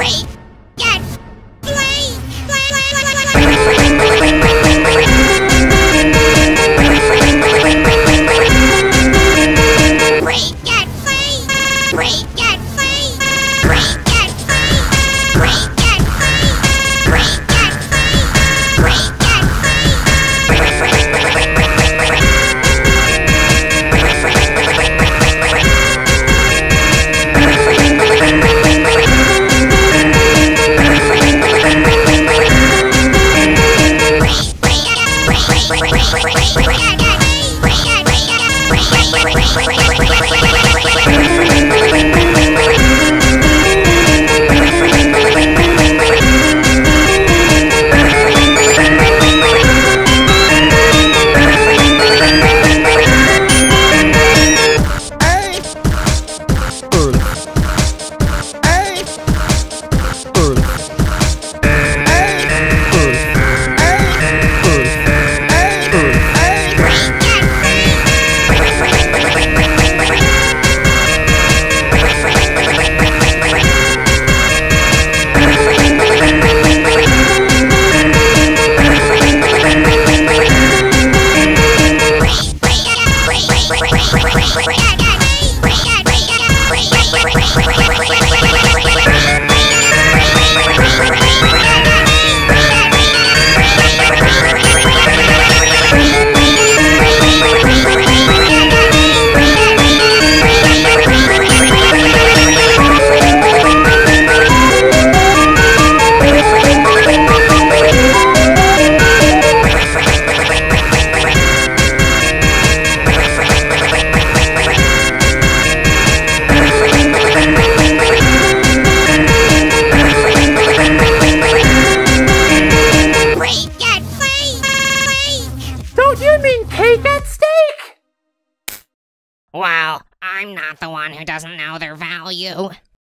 Flake! Get Flake! Flake! Get Flake! Flake! Get Flake! Flake! Get Flake! Flake! Get Flake! Flake! Get Flake! Flake! Get Well, I'm not the one who doesn't know their value.